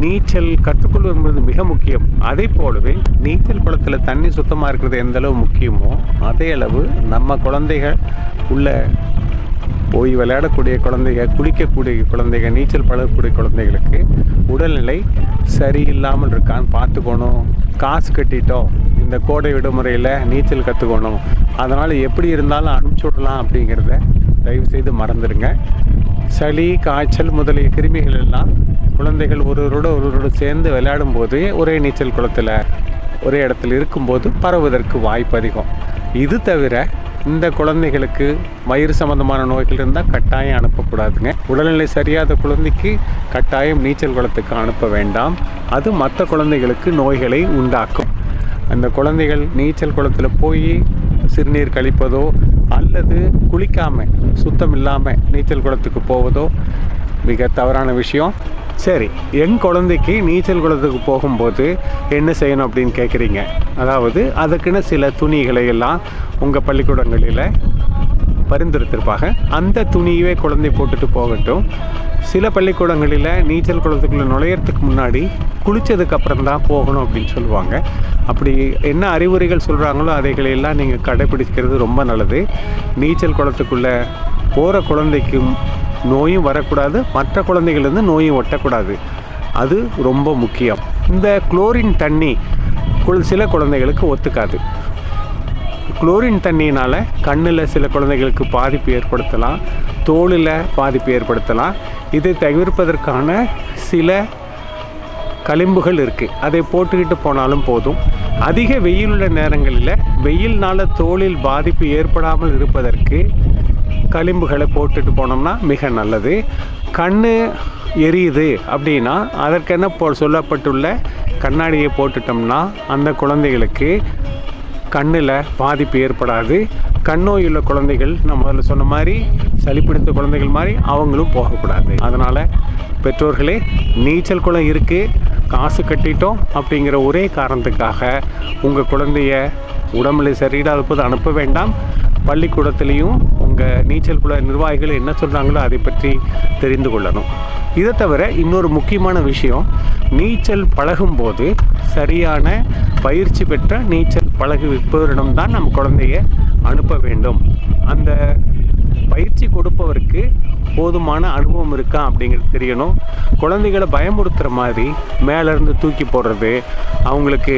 நீச்சல் கற்றுக்கொள்வது என்பது மிக முக்கியம். அதே போலவே நீச்சல் குளத்தில் தண்ணி சுத்தமாக இருக்கிறது எந்த அளவு முக்கியமோ அதே அளவு நம்ம குழந்தைகள் உள்ள போய் விளையாடக்கூடிய குழந்தைகள், குளிக்கக்கூடிய குழந்தைகள், நீச்சல் பழகக்கூடிய குழந்தைகளுக்கு உடல்நிலை சரியில்லாமல் இருக்கான்னு பார்த்துக்கணும். காசு கட்டிட்டோம், இந்த கோடை விடுமுறையில் நீச்சல் கற்றுக்கணும், அதனால் எப்படி இருந்தாலும் அனுப்பிச்சி விடலாம் அப்படிங்கிறத தயவுசெய்து மறந்துடுங்க. சளி, காய்ச்சல் முதலிய கிருமிகள் எல்லாம் குழந்தைகள் ஒருவரோடு சேர்ந்து விளையாடும் போது ஒரே நீச்சல் குளத்தில் ஒரே இடத்துல இருக்கும்போது பரவுவதற்கு வாய்ப்பு அதிகம். இது தவிர இந்த குழந்தைகளுக்கு வயிறு சம்பந்தமான நோய்கள் இருந்தால் கட்டாயம் அனுப்பக்கூடாதுங்க. உடல்நிலை சரியாத குழந்தைக்கு கட்டாயம் நீச்சல் குளத்துக்கு அனுப்ப வேண்டாம். அது மற்ற குழந்தைகளுக்கு நோய்களை உண்டாக்கும். அந்த குழந்தைகள் நீச்சல் குளத்தில் போய் சிறுநீர் கழிப்பதோ அல்லது குளிக்காமல் சுத்தம் இல்லாமல் நீச்சல் குளத்துக்கு போவதோ மிக தவறான விஷயம். சரி, என் குழந்தைக்கு நீச்சல் குளத்துக்கு போகும்போது என்ன செய்யணும் அப்படின்னு கேட்குறீங்க. அதாவது அதுக்குன்னு சில துணிகளை எல்லாம் உங்கள் பள்ளிக்கூடங்களில் பரிந்துரைத்திருப்பாங்க. அந்த துணியவே குழந்தை போட்டுட்டு போகட்டும். சில பள்ளிக்கூடங்களில் நீச்சல் குளத்துக்குள்ளே நுழையிறதுக்கு முன்னாடி குளித்ததுக்கப்புறம் தான் போகணும் அப்படின்னு சொல்லுவாங்க. அப்படி என்ன அறிவுரைகள் சொல்கிறாங்களோ அதைகளெல்லாம் நீங்கள் கடைப்பிடிக்கிறது ரொம்ப நல்லது. நீச்சல் குளத்துக்குள்ளே போகிற குழந்தைக்கும் நோயும் வரக்கூடாது, மற்ற குழந்தைகள்லேருந்து நோயும் ஒட்டக்கூடாது. அது ரொம்ப முக்கியம். இந்த குளோரின் தண்ணி சில குழந்தைகளுக்கு ஒத்துக்காது. குளோரின் தண்ணியினால் கண்ணில் சில குழந்தைகளுக்கு பாதிப்பு ஏற்படுத்தலாம், தோலில் பாதிப்பு ஏற்படுத்தலாம். இதை தவிர்ப்பதற்கான சில களிம்புகள் இருக்குது, அதை போட்டுக்கிட்டு போனாலும் போதும். அதிக வெயிலுள்ள நேரங்களில் வெயில்னால் தோலில் பாதிப்பு ஏற்படாமல் இருப்பதற்கு களிம்புகளை போட்டுட்டு போனோம்னா மிக நல்லது. கண் எரியுது அப்படின்னா அதற்கென்ன சொல்லப்பட்டுள்ள கண்ணாடியை போட்டுட்டோம்னா அந்த குழந்தைகளுக்கு கண்ணில் பாதிப்பு ஏற்படாது. கண்ணோய் உள்ள குழந்தைகள், நம்ம முதல்ல சொன்ன மாதிரி சளி பிடித்த குழந்தைகள் மாதிரி அவங்களும் போகக்கூடாது. அதனால் பெற்றோர்களே, நீச்சல் குளம் இருக்குது, காசு கட்டிட்டோம் அப்படிங்கிற ஒரே காரணத்துக்காக உங்கள் குழந்தைய உடம்புல சரியில்லாத போது அனுப்ப வேண்டாம். பள்ளிக்கூடத்துலேயும் உங்கள் நீச்சல் குள நிர்வாகிகள் என்ன சொல்கிறாங்களோ அதை பற்றி தெரிந்து கொள்ளணும். இதை தவிர இன்னொரு முக்கியமான விஷயம், நீச்சல் பழகும்போது சரியான பயிற்சி பெற்ற நீச்சல் பழகுவிப்பவரிடம்தான் நம்ம குழந்தைய அனுப்ப வேண்டும். அந்த பயிற்சி கொடுப்பவருக்கு போதுமான அனுபவம் இருக்கா அப்படிங்கிறது தெரியணும். குழந்தைகளை பயமுறுத்துகிற மாதிரி மேலேருந்து தூக்கி போடுறது, அவங்களுக்கு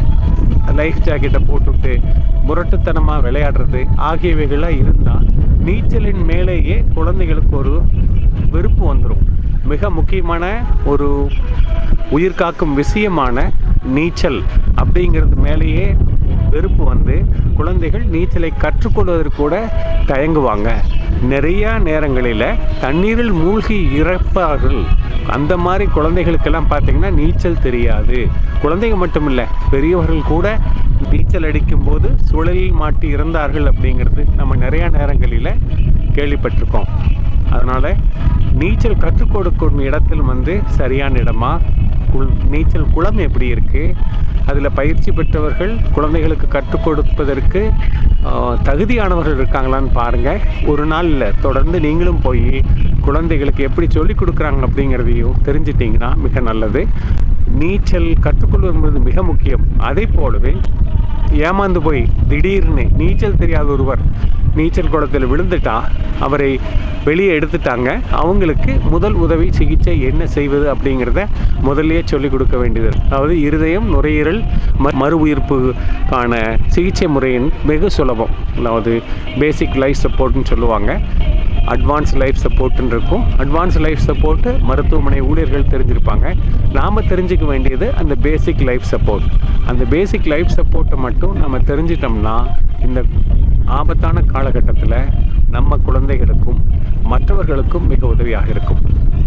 லைஃப் ஜாக்கெட்டை போட்டுவிட்டு முரட்டுத்தனமாக விளையாடுறது ஆகியவைகள்லாம் இருந்தால் நீச்சலின் மேலேயே குழந்தைகளுக்கு ஒரு வெறுப்பு வந்துடும். மிக முக்கியமான ஒரு உயிர்காக்கும் விஷயமான நீச்சல் அப்படிங்கிறது மேலேயே வெறுப்பு வந்து குழந்தைகள் நீச்சலை கற்றுக்கொள்வதற்கு கூட தயங்குவாங்க. நிறையா நேரங்களில் தண்ணீரில் மூழ்கி இறப்பார்கள். அந்த மாதிரி குழந்தைகளுக்கெல்லாம் பார்த்திங்கன்னா நீச்சல் தெரியாது. குழந்தைங்க மட்டும் இல்லை, பெரியவர்கள் கூட நீச்சல் அடிக்கும்போது சுழலில் மாட்டி இறந்தார்கள் அப்படிங்கிறது நம்ம நிறையா நேரங்களில் கேள்விப்பட்டிருக்கோம். அதனால் நீச்சல் கற்றுக் கொடுக்கும் இடத்தில் வந்து சரியான இடமா, நீச்சல் குளம் எப்படி இருக்குது, அதில் பயிற்சி பெற்றவர்கள் குழந்தைகளுக்கு கற்றுக் கொடுப்பதற்கு தகுதியானவர்கள் இருக்காங்களான்னு பாருங்கள். ஒரு நாள் இல்லை, தொடர்ந்து நீங்களும் போய் குழந்தைகளுக்கு எப்படி சொல்லிக் கொடுக்குறாங்க அப்படிங்கிறதையும் தெரிஞ்சிட்டிங்கன்னா மிக நல்லது. நீச்சல் கற்றுக்கொள்வது என்பது மிக முக்கியம். அதே போலவே ஏமாந்து போய் திடீர்னு நீச்சல் தெரியாத ஒருவர் நீச்சல் குளத்தில் விழுந்துட்டா அவரை வெளியே எடுத்துட்டாங்க, அவங்களுக்கு முதல் உதவி சிகிச்சை என்ன செய்வது அப்படிங்கிறத முதல்லையே சொல்லிக் கொடுக்க வேண்டியது. அதாவது இருதயம், நுரையீரல் மறு உயிர்ப்புக்கான சிகிச்சை முறையின் வெகு சுலபம். அதாவது பேசிக் லைஃப் சப்போர்ட்னு சொல்லுவாங்க, அட்வான்ஸ் லைஃப் சப்போர்ட்டுன்னு இருக்கும். அட்வான்ஸ் லைஃப் சப்போர்ட்டு மருத்துவமனை ஊழியர்கள் தெரிஞ்சிருப்பாங்க. நாம் தெரிஞ்சுக்க வேண்டியது அந்த பேசிக் லைஃப் சப்போர்ட். அந்த பேசிக் லைஃப் சப்போர்ட்டை மட்டும் நம்ம தெரிஞ்சிட்டோம்னா இந்த ஆபத்தான காலகட்டத்தில் நம்ம குழந்தைகளுக்கும் மற்றவர்களுக்கும் மிக உதவியாக இருக்கும்.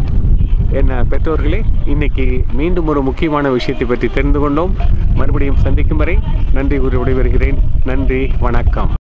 என்ன பெற்றோர்களே, இன்னைக்கு மீண்டும் ஒரு முக்கியமான விஷயத்தை பற்றி தெரிந்து கொண்டோம். மறுபடியும் சந்திக்கும் வரை நன்றி கூறி விடைபெறுகிறேன். நன்றி, வணக்கம்.